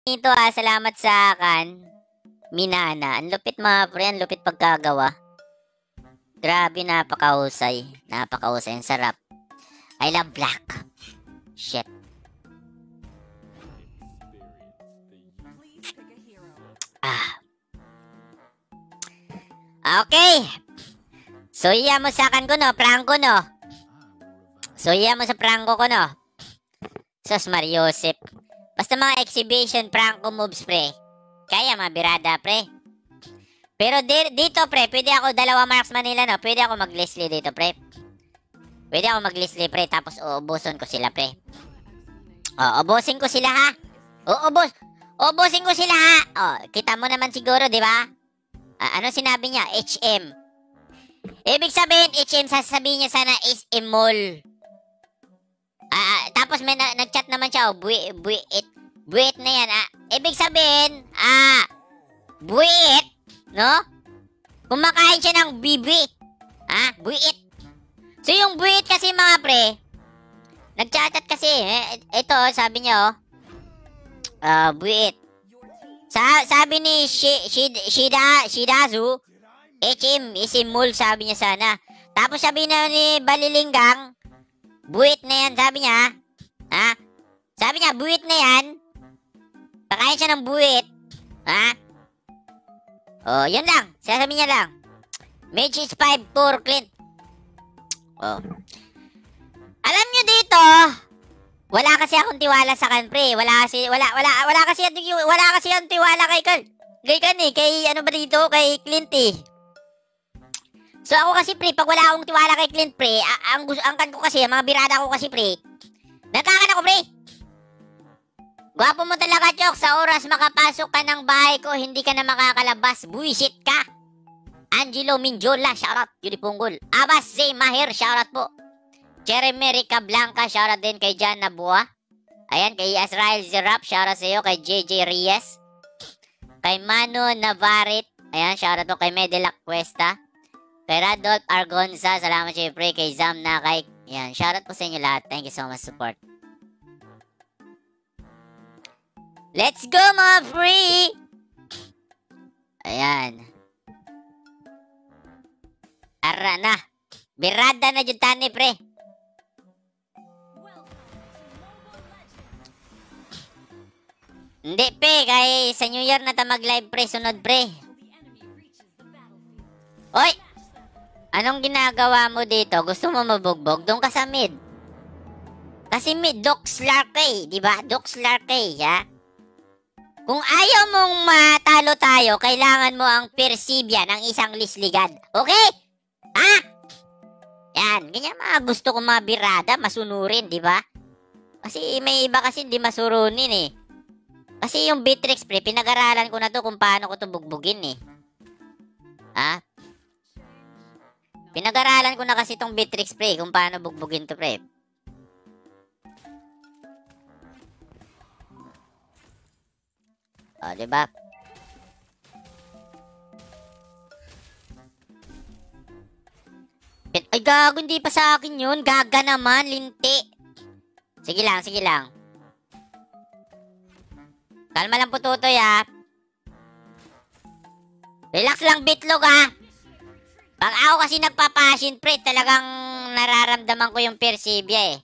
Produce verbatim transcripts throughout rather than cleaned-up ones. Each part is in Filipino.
Ito ah, salamat sa akin. Minana. Ang lupit mga pre, ang lupit pagkagawa. Grabe, napakahusay. Napakahusay. Ang sarap. I love black. Shit. Ah. Okay. So, iya mo sa akin ko, no? Prangko, no? So, iya mo sa prangko ko, no? Sos Mariosep. Basta mga exhibition, prangko moves, pre. Kaya, mga birada, pre. Pero di dito, pre, pwede ako dalawa marks Manila, no? Pwede ako mag-Leslie dito, pre. Pwede ako mag-Leslie, pre. Tapos, uubuson ko sila, pre. O, ubusin ko sila, ha? Uubos. Ubusin ko sila, ha? O, kita mo naman siguro, di ba? Uh, ano sinabi niya? H M. Ibig sabihin, H M, sasabihin niya sana is a mall. Ah, tapos may na nag-chat naman siya, oh, buwi, buwit, buwit na yan, ah. Ibig sabihin, ah, buwit, no? Kumakain siya ng bibi. Ah, buwit. So, yung buwit kasi mga pre, nag-chat kasi, eh, ito, sabi niya, oh, ah, uh, buwit. Sa sabi ni Shi Shi Shida Shidazu, H M is a mall, sabi niya sana. Tapos sabi na ni Balilinggang, buwit na yan, sabi niya. Ha? Sabi niya, buwit na yan. Pakain siya ng buwit. Ha? Oh, yan lang. Sasabi niya lang. Mage is five for Clint. Oh. Alam niyo dito, wala kasi akong tiwala sa kan, pre. Wala kasi, wala, wala, wala kasi, wala kasi ang tiwala kay kan. Kay kan eh, kay ano ba dito, kay Clint eh. So ako kasi pre, pag wala akong tiwala kay Clint pre, ang ang kan ko kasi, mga birada ko kasi pre, nagkakan ako pre. Gwapo mo talaga, Chok. Sa oras makapasok ka ng bahay ko, hindi ka na makakalabas. Buisit ka. Angelo Minjola, shoutout. Yuri Punggol. Abbas Z. Mahir, shoutout po. Jeremy Rica Blanca, shoutout din kay Jan Nabua. Ayan, kay Azrael Zerap, shoutout sa iyo. Kay J J Reyes. Kay Mano Navarit. Ayan, shoutout po kay Medela Cuesta. Kay Radolf Argonza, salamat syempre. Kay Zam Nakay. Yan, shoutout po sa inyo lahat. Thank you so much support. Let's go mga free! Ayan. Ara na. Birada na dyan tani, pre. Hindi, pre. Kaya sa New Year na ta mag-live, pre. Sunod, pre. Oy! Anong ginagawa mo dito? Gusto mo mabugbog? Doon ka sa mid. Kasi mid, Doxlark eh. Diba? Doxlark eh, ha? Kung ayaw mong matalo tayo, kailangan mo ang Persibia ng isang lisligad. Okay? Ha? Yan. Ganyan mga gusto kong mga birada, masunurin, diba? Kasi may iba kasi hindi masurunin eh. Kasi yung Bitrix, pre, pinag-aralan ko na to kung paano ko to bugbugin eh. Ha? Pinag-aralan ko na kasi tong Bitrix, pre, kung paano bugbugin to, pre. O, diba? Ay, gago, hindi pa sa akin yun. Gaga naman, linti. Sige lang, sige lang. Kalma lang po, Tutoy, ha. Relax lang, bitlog, ha. Pag ako kasi nagpapasin, pre, talagang nararamdaman ko yung Persibia, eh.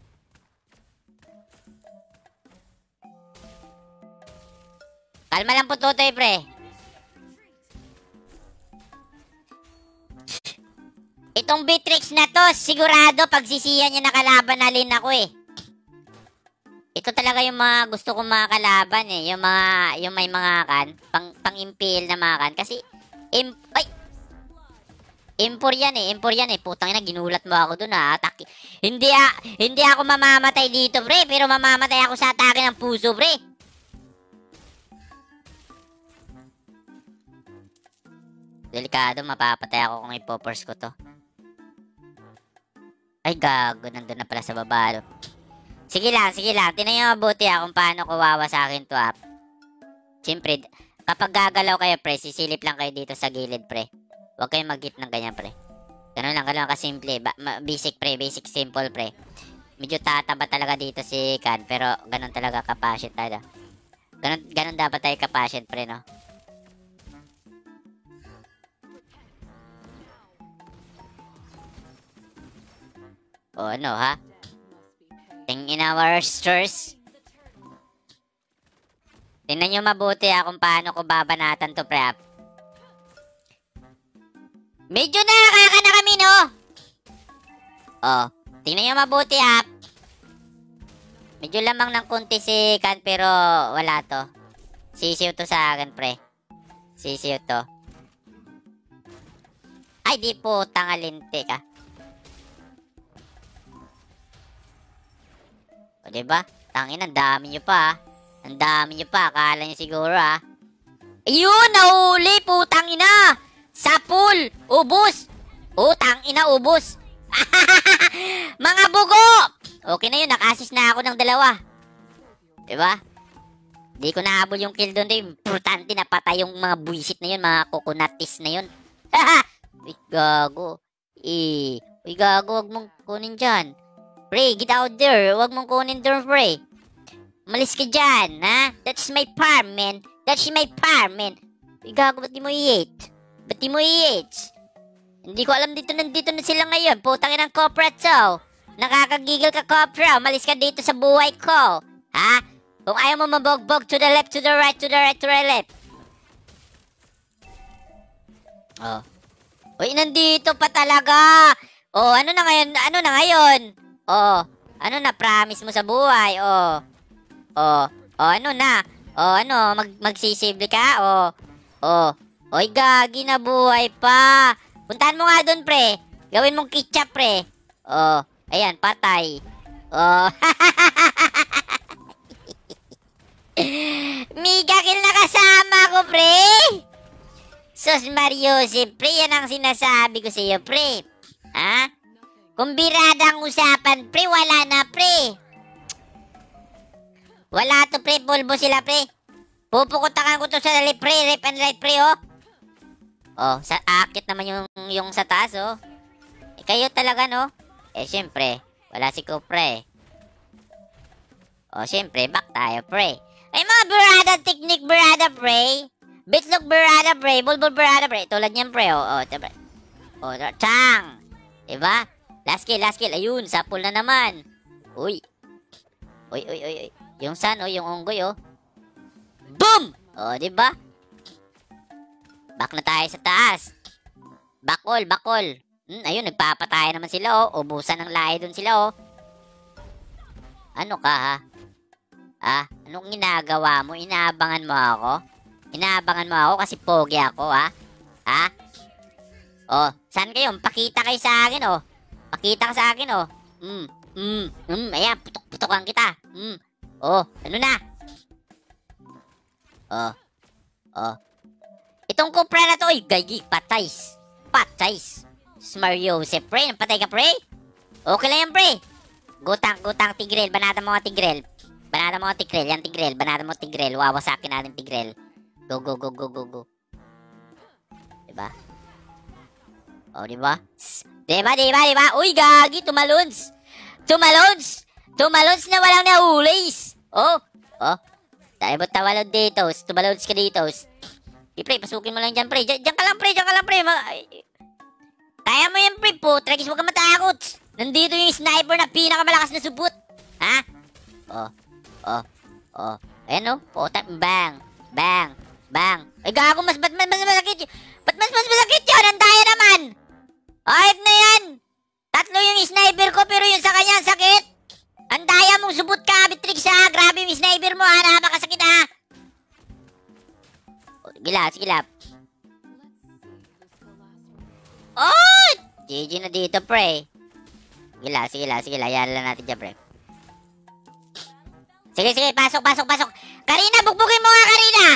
Kalma lang po, Tutoy, pre. Itong Bitrix na to, sigurado pagsisiyan niya nakalaban na lin ako eh. Ito talaga yung mga gusto kong mga kalaban eh. Yung mga, yung may mga kan, pang, pang-impale na mga kan. Kasi, im, ay, impor yan eh, impor yan eh. Putang ina, ginulat mo ako dun ha. Atake. Hindi, ah, hindi ako mamamatay dito, pre. Pero mamamatay ako sa atake ng puso, pre. Delikado, mapapatay ako kung ipopors ko to. Ay, gago. Nandun na pala sa baba. Sige lang, sige lang. Tinan nyo mabuti ha kung paano kawawa sa akin to ha. Siyempre, kapag gagalaw kayo, pre, sisilip lang kayo dito sa gilid, pre. Huwag kayong mag-hit ng ganyan, pre. Ganun lang, ganun lang kasimple. Ba basic, pre. Basic, simple, pre. Medyo tataba talaga dito si Kan. Pero, ganun talaga kapasyon talaga. Ganon, ganon dapat tayo ka-patient, pre, no? O, ano, ha? Tingin our stores. Tingnan nyo mabuti, ha, kung paano ko babanatan to, pre. Medyo nakaka na kami, no? Oh, tingnan nyo mabuti, ha. Medyo lamang ng kunti si Kan, pero wala to. Sisiw to sa akin, pre. Sisiw to. Ay, di po, tangalinte ka. O, diba? Tangin, ang dami nyo pa, ha. Ang dami nyo pa. Akala nyo siguro, ha. Ayun, nahuli, putang ina. Sa pool. Ubus. Utang ina, ubus. Mga bugo. Okay na yun, naka-assist na ako ng dalawa. Diba? Di ko nahabol yung kill doon. Importante na patay yung mga buwisit na yun, mga coconutis na yun. Uy, gago. Eh, uy, gago, wag mong kunin dyan. Pre, get out there. Wag mong kunin doon, pre. Malis ka dyan, ha? That's my farm, man. That's my farm, man. Uy, gago, ba't di mo i-hate? Ba't di mo i-hate? Hindi ko alam dito, nandito na sila ngayon. Putang inang corporate, so. Nakakagigil ka, Copra. Malis ka dito sa buhay ko. Ha? Kung ayaw mo mabogbog, to the left, to the right, to the right, to the left. Oh. Uy, nandito pa talaga. Oh, ano na ngayon? Ano na ngayon? Oh, ano na, promise mo sa buhay? Oh. Oh, oh, ano na? Oh, ano, mag magsisibli ka? Oh. Oh. Oy, gagi na buhay pa. Puntahan mo nga doon, pre. Gawin mong ketchup, pre. Oh. Ayan, patay. Oh. Mega kill na kasama ko, pre. Sus Mariosip, pre. Yan ang sinasabi ko sa iyo, pre. Ha? Kung birada ang usapan, pre, wala na, pre. Wala to, pre. Pulbo sila, pre. Pupukutakan ko to sa lip, pre. Rip and right, pre, oh. Oh, sa akit naman yung, yung sa taas, oh. Eh, kayo talaga, no? Eh, syempre, wala si Copra, eh. O, syempre, back tayo, pre. Ay, mga berada technique, berada, pre. Bitlog, berada, pre. Bulbul, berada, pre. Tulad niyan, pre. O, o, diba? O, chang. Diba? Last kill, last kill. Ayun, sapul na naman. Uy. Uy, uy, uy, uy. Yung sun, o, yung unggoy, o. Boom! O, diba? Back na tayo sa taas. Bakol, bakol. Hmm, ayun, nagpapatay naman sila, oh. Ubusan ng lahi dun sila, oh. Ano ka, ha? Ah, anong ginagawa mo? Inaabangan mo ako? Inaabangan mo ako kasi pogi ako, ha? Ha? Oh, saan kayo? Pakita kayo sa akin, oh. Pakita ka sa akin, oh. Hmm, hmm, hmm, ayan, putok-putokan kita. Hmm, oh, ano na? Oh, oh. Itong Copra na to, oy, gagi, patays. Patays. Mario, si pre, napatay ka, pre? Okay lang yan, pre. Gutang, gutang, tigrel. Banata mo nga tigrel. Banata mo nga tigrel. Yan, tigrel. Banata mo tigrel. Wawasakin natin tigrel. Go, go, go, go, go, go. Diba? O, diba? Diba, diba, diba? Uy, gagi, tumalons. Tumalons. Tumalons na walang nahulis. Oh, oh. Dahil mo tawalon dito. Tumalons ka dito. Di, pre, pasukin mo lang dyan, pre. Diyan, diyan ka lang, pre. Diyan ka lang, pre. Ma Kaya mo yan, pre, po. Tragis, huwag ka matakot. Nandito yung sniper na pinakamalakas na subot. Ha? Oh. Oh. Oh. Ayan, oh. Oh, bang. Bang. Bang. Ay, gago. Mas, ba't mas, mas masakit yun? Ba't mas, mas masakit yun? Ang daya naman. Ayot na yan. Tatlo yung sniper ko, pero yung sa kanya, sakit. Ang daya mong subot ka, Bitrix, ha? Grabe yung sniper mo, ha? Napakasakit, ha? Oh, gilap, gilap. Oh! G G na dito, pre. Sige lang, sige lang, sige lang. Yan lang natin dyan, pre. Sige, sige. Pasok, pasok, pasok. Karina, bugbugin mo nga, Karina.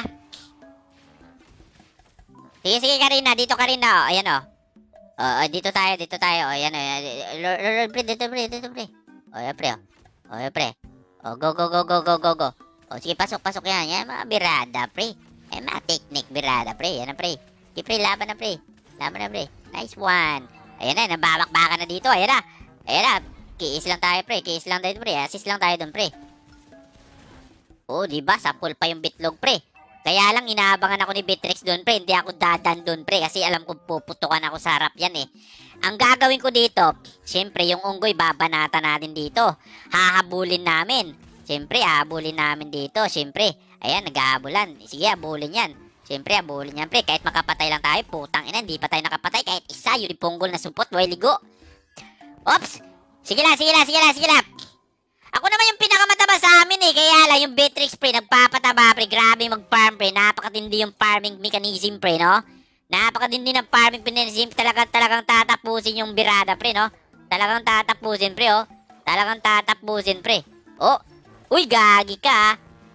Sige, sige, Karina. Dito, Karina. O, ayan, o. O, o, dito tayo, dito tayo. O, ayan, o. Lord, Lord, pre, dito, pre, dito, pre. O, yan, pre, o. O, yan, pre. O, go, go, go, go, go, go, go. O, sige, pasok, pasok yan. Yan, mga birada, pre. Yan, mga technique birada, pre. Yan na, pre. Sige, pre, laban na, pre. Laban na, pre. Nice one. Ayan na, nababak-baka na dito. Ayan na. Ayan na. Kiis lang tayo, pre. Kiis lang tayo, pre. Assist lang tayo dun, pre. Oo, di ba? Sapul pa yung bitlog, pre. Kaya lang, inaabangan ako ni Beatrix doon, pre. Hindi ako dadan doon, pre. Kasi alam ko puputukan ako sa harap yan, eh. Ang gagawin ko dito, siyempre, yung unggoy, babanata natin dito. Hahabulin namin. Siyempre, hahabulin namin dito. Siyempre, ayan, nag-aabulan. Sige, habulin yan. Siyempre, habulin yan, pre. Kahit makapatay lang tayo, putang ina, hindi pa tayo nakapatay. Kahit isa, yung punggol na supot, boy, ligo. Ops! Sige lang, sige lang, sige lang, sige lang. Ako naman yung pinakamataba sa amin eh. Kaya lang yung Beatrix, pre, nagpapataba, pre. Grabe mag-farm, pre. Napakatindi yung farming mechanism, pre, no? Napakatindi ng farming mechanism. Talagang, talagang tatapusin yung birada, pre, no? Talagang tatapusin, pre, oh. Talagang tatapusin, pre. Oh! Uy, gagi ka, ah.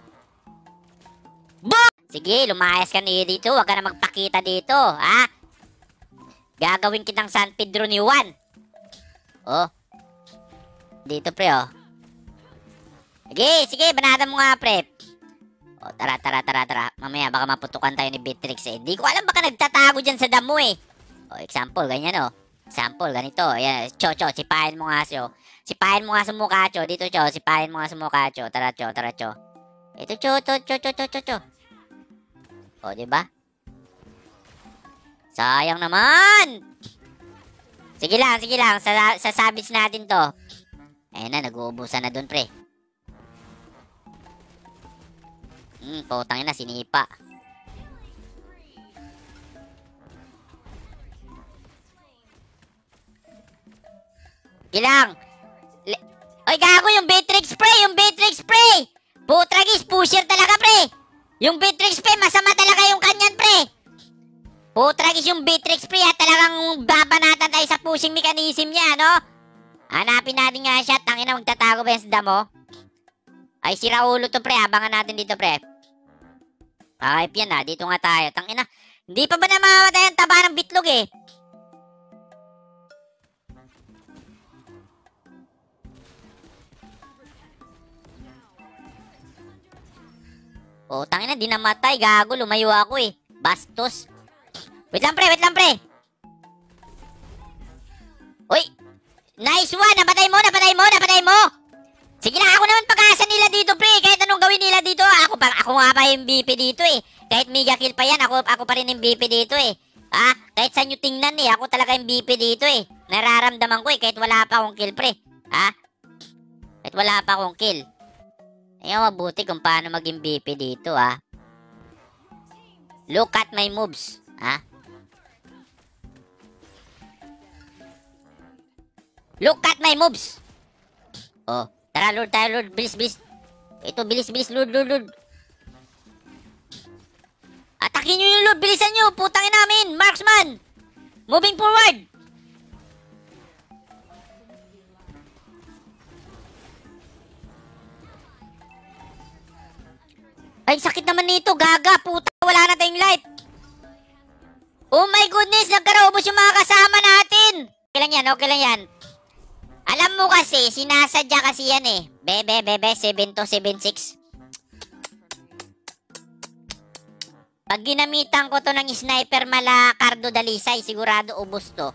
Bo! Sige, lumayas ka niyo dito. Huwag ka na magpakita dito, ha? Gagawin kitang San Pedro ni Juan. Oh. Dito, pre, oh. Sige, sige, banatan mo nga, pre. O, tara, tara, tara, tara. Mamaya, baka maputukan tayo ni Beatrix, eh. Hindi ko alam, baka nagtatago dyan sa damo, eh. O, example, ganyan, o. Example, ganito. Ayan, Cho, Cho, sipahin mo nga, Cho. Sipahin mo nga sa mukha, Cho. Dito, Cho, sipahin mo nga sa mukha, Cho. Tara, Cho, tara, Cho. Ito, Cho, Cho, Cho, Cho, Cho, Cho, Cho. O, diba? Sayang naman! Sige lang, sige lang. Sa sasabits natin to. Ayan na, nag-uubusan na dun, pre. Hmm, putangin na, sinipa. Gilang! Oy, gago yung Beatrix, pre! Yung Beatrix, pre! Putragis, pusher talaga, pre! Yung Beatrix, pre, masama talaga yung kanyan, pre! Putragis yung Beatrix, pre, ha? Talagang babanatan tayo sa pushing mechanism niya, no? Hanapin natin nga siya. Tangina, magtatago ba yan sa damo? Ay, si Raulo to, pre. Abangan natin dito, pre. Hype yan, ha. Dito nga tayo. Tangina, hindi pa ba namamatay ang taba ng bitlog, eh? Oh, tangina, di namatay. Gago, lumayo ako, eh. Bastos. Wait lang, pre. Wait lang, pre. Uy! Nice one! Napatay mo! Napatay mo! Napatay mo! Sige lang, ako naman pag-asa nila dito, pre. Kahit anong gawin nila dito, ako, pa, ako nga pa yung M V P dito, eh. Kahit mega kill pa yan, ako, ako pa rin yung M V P dito, eh. Ah, kahit saan nyo tingnan, eh. Ako talaga yung M V P dito, eh. Nararamdaman ko, eh. Kahit wala pa akong kill, pre. Ah? Kahit wala pa akong kill. Ayaw, mabuti kung paano mag-M V P dito, ah. Look at my moves. Ah? Look at my moves. Oh, tara Lord, tayo Lord, bilis, bilis. Ito, bilis, bilis, Lord, Lord, Lord. Atakin nyo yung Lord, bilisan nyo, putangin namin, marksman. Moving forward. Ay, sakit naman nito, gaga, puta, wala na tayong life. Oh my goodness, nagkaraubos yung mga kasama natin. Okay lang yan, okay lang yan. Alam mo kasi, sinasadya kasi yan eh. Bebe, bebe, seven two seven six. Pag ginamitan ko to ng sniper mala Cardo Dalisay, sigurado ubos to.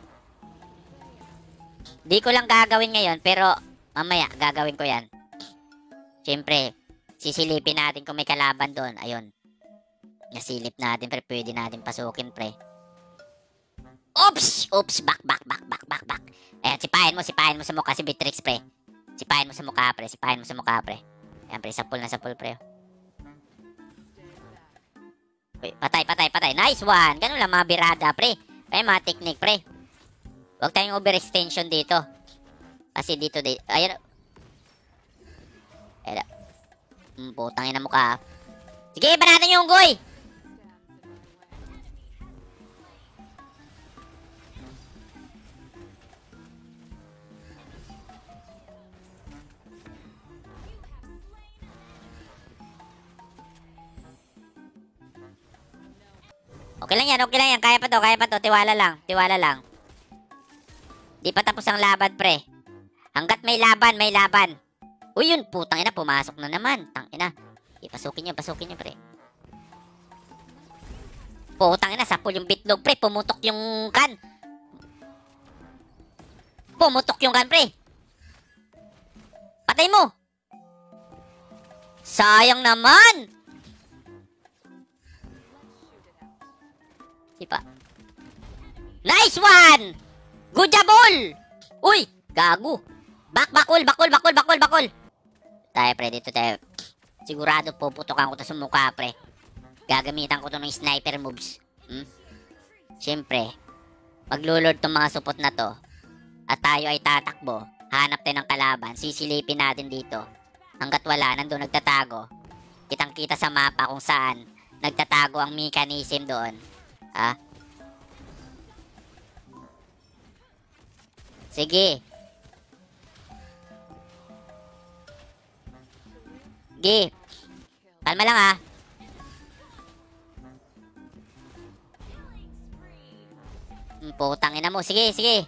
Di ko lang gagawin ngayon, pero mamaya gagawin ko yan. Siyempre, sisilipin natin kung may kalaban doon. Ayun. Nasilip natin, pre. Pwede natin pasukin, pre. Oops! Oops! Back, back, back, back, back, back. Ayan, sipahin mo, sipahin mo sa mukha si Beatrix, pre. Sipahin mo sa mukha, pre. Sipahin mo sa mukha, pre. Ayan, pre. Sapul na sapul, pre. Uy, patay, patay, patay. Nice one! Ganun lang mga birada, pre. Kaya mga technique, pre. Huwag tayong overextension dito. Kasi dito, dito. Ayan. Ayan. Hmm, putangin na mukha. Sige, banatan yung unggoy! Okay lang yan, okay lang yan. Kaya pa to, kaya pa to. Tiwala lang, tiwala lang. Di pa tapos ang laban, pre. Hanggat may laban, may laban. Uy, yun, putang ina, pumasok na naman. Tang ina. Ipasukin nyo, pasukin nyo, pre. Putang ina, sapul yung bitlog, pre. Pumutok yung kan. Pumutok yung kan, pre. Patay mo. Sayang naman! Sipa. Nice one! Good job, all! Uy! Gago! Back, bakul, bakul, bakul, bakul, bakul! Tayo, pre, dito tayo. Sigurado puputokan ko to sa mukha, pre. Gagamitan ko to ng sniper moves. Hmm? Siyempre, maglulord tong mga supot na to. At tayo ay tatakbo. Hanap tayo ng kalaban. Sisilipin natin dito. Hanggat wala, nandun nagtatago. Kitang-kita sa mapa kung saan nagtatago ang mechanism doon. Ha? Sige. Sige. Kalma lang ha. Hmm, putang ina mo. Sige, sige.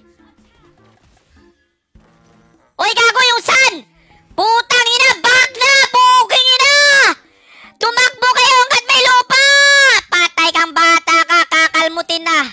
Uy, gago yung sun! Putang ina! Back na! Puging ina! Tumakbo kayo hanggat may lupa! Patay kang bata ka! Kakalmutin na!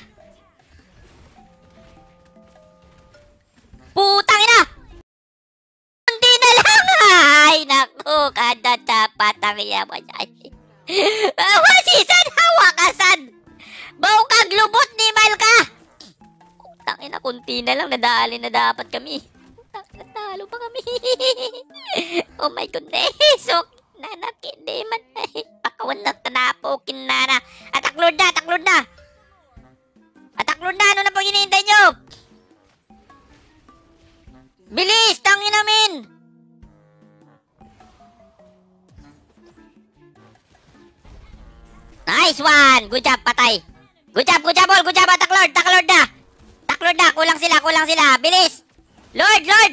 Putang ina! Hindi na lang! Ay, naku! Kada dapat ang iya mo dyan. Wasisan! Hawakasan! Bau kag lubot ni Malka! Putang ina! Kunti na lang. Nadali na dapat kami. Natalo pa kami. Oh my goodness. So, nanakin di man. Pakawan na tanapokin na na. Ataklod na, ataklod na. Ataklod na. Ano na pag hinihintay nyo? Bilis, tangin namin. Nice one. Good job, patay. Good job, good job all. Good job, ataklod. Taklod na. Taklod na. Kulang sila, kulang sila. Bilis. Lord, Lord!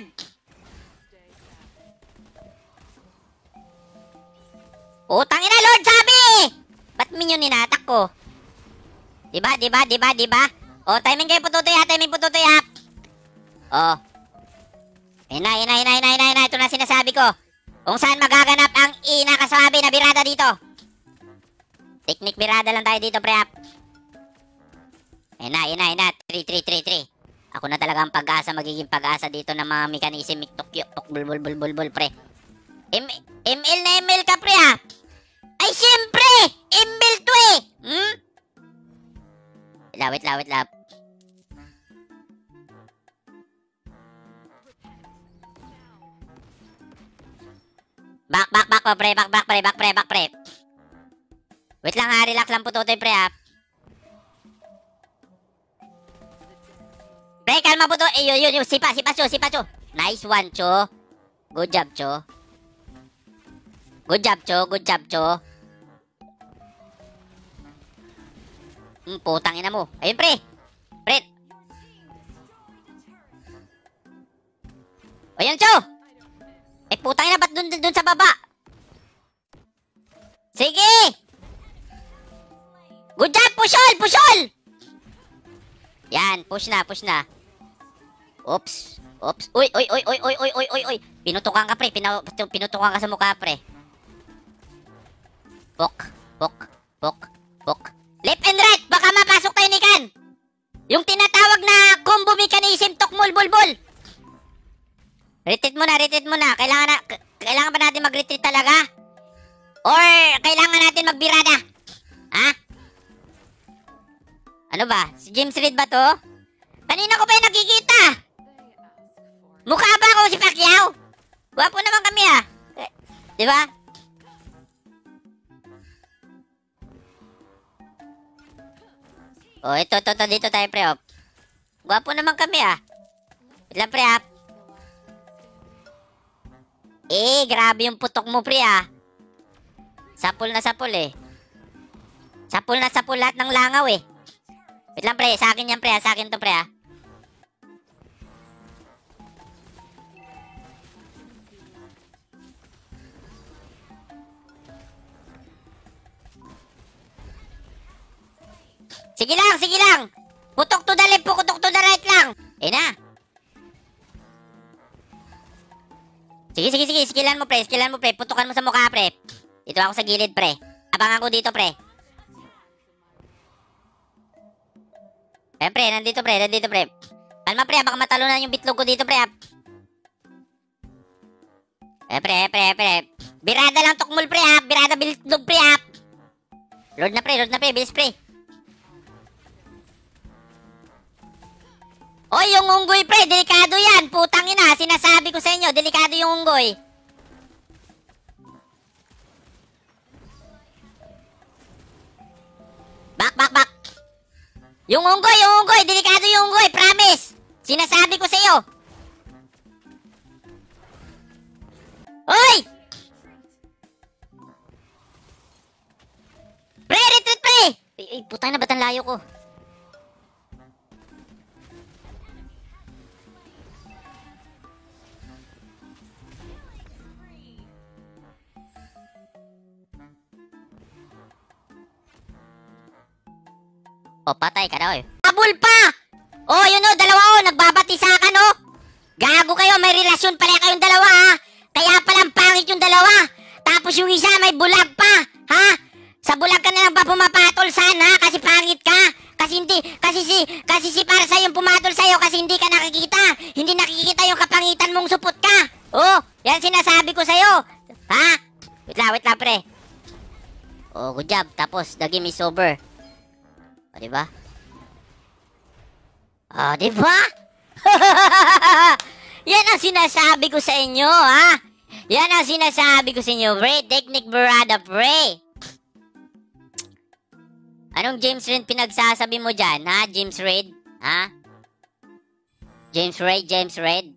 Utang ina, Lord, sabi! Ba't minyon ninatak ko? Diba, diba, diba, diba? O, timing kayo pututoy ha, timing pututoy ha. O. Ina, ina, ina, ina, ina, ina. Ito na sinasabi ko. Kung saan magaganap ang inakasabi na birada dito. Teknik birada lang tayo dito, pre. Ina, ina, ina. three, three, three, three. Ako na talaga ang pag-asa, magiging pag-asa dito ng mga mekanism, tukyo, tuk, bul, bul, bul, bul, bul, pre. M ML na M L ka, pre, ha? Ay, siyempre! M L to, eh! Hmm? Lawit, lawit, lawit. Back, back, back, pre, back, back, pre, back, pre, back, pre. Wait lang, ha? Relax lang po, totoy, pre, ha? Pre, kalma po to. Eh, yun, yun, yun. Sipa, sipa, Cho, sipa, Cho. Nice one, Cho. Good job, Cho. Good job, Cho. Good job, Cho. Hmm, putang ina mo. Ayun, pre. Pre. Ayun, Cho. Eh, putang ina, ba't dun, dun, dun sa baba? Sige. Good job, pushol, pushol. Yan, push na, push na. Oops. Oops. Uy, uy, uy, uy, uy, uy, uy, uy, uy. Pinutukan ka, pre. Pina, pinutukan ka sa mukha, pre. Pok, pok, pok, pok. Left and right. Baka mapasok tayo ni Kan. Yung tinatawag na combo mechanism, tokmol, bulbul. Retreat muna, retreat muna. Kailangan na, kailangan ba natin mag-retreat talaga? Or kailangan natin magbirada? Ha? Ano ba? Si James Reid ba to? Kanina ko pa yung nakikita. Mukha ba ako si Pacquiao? Gwapo naman kami ah. Eh, di ba? Oh, ito, ito, ito, dito tayo, pre, op. Gwapo naman kami ah. Ilan, pre, ah. Eh, grabe yung putok mo, pre, ah. Sapul na sapul, eh. Sapul na sapul lahat ng langaw, eh. Wait lang, pre. Sa akin yan, pre, ah. Sa akin to, pre, ah. Sige lang, sige lang. Putok to the left, putok to the right lang. Eh na. Sige, sige, sige. Skillan mo, pre. Skillan mo, pre. Putukan mo sa mukha, pre. Dito ako sa gilid, pre. Abangan ko dito, pre. Eh, pre. Nandito, pre. Nandito, pre. Kalma, pre. Baka matalunan yung bitlog ko dito, pre. Eh, pre, pre, pre. Birada lang tukmol, pre, ha? Birada bilog, pre, ha? Lord na, pre, Lord na, pre. Bilis, pre. Oy, yung unggoy, pre. Delikado yan. Putang ina. Sinasabi ko sa inyo, delikado yung unggoy. Back, back, back. Yung unggoy, yung unggoy. Delikado yung unggoy. Promise. Sinasabi ko sa iyo. Oy! Pre, retreat, pre! Ay, ay putang na, ba't ang layo ko? O, patay ka na, oy. Habol pa! Oh, yun o, dalawa o, nagbabati sa akin o. Gago kayo, may relasyon pala kayong dalawa ha. Kaya palang pangit yung dalawa. Tapos yung isa may bulag pa, ha? Sa bulag ka na lang ba pumapatol sana kasi pangit ka? Kasi hindi, kasi si, kasi si para sa yung pumatol sa'yo kasi hindi ka nakikita. Hindi nakikita yung kapangitan mong supot ka. Oh, yan sinasabi ko sa'yo. Ha? Wait lang, wait lang, pre. Oh, good job. Tapos, the game is over. O, diba? O, diba? Yan ang sinasabi ko sa inyo, ha? Yan ang sinasabi ko sa inyo, pre. Technique Barada, pre. Anong James Reid pinagsasabi mo dyan, ha? James Reid? Ha? James Reid, James Reid.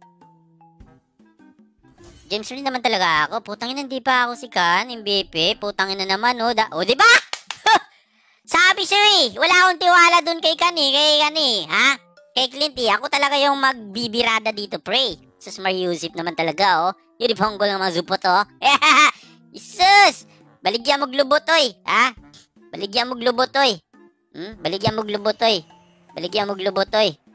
James Reid naman talaga ako. Putang ina, hindi pa ako si Kan, M V P. Putang ina naman, oh. Da o, diba? Sabi sir, eh. Wala akong tiwala dun kay Kan, eh. Kay Kan, eh. Ha? Kay Clint, eh. Ako talaga yung magbibirada dito, pre. Sus, Mariusip naman talaga, oh. Yun, iponggol ng mga zupot, oh. Isus! Baligyan mo glubot, oy. Ha? Baligyan mo glubot, oy. Hmm? Baligyan mo glubot, oy. Baligyan mo glubot, oy.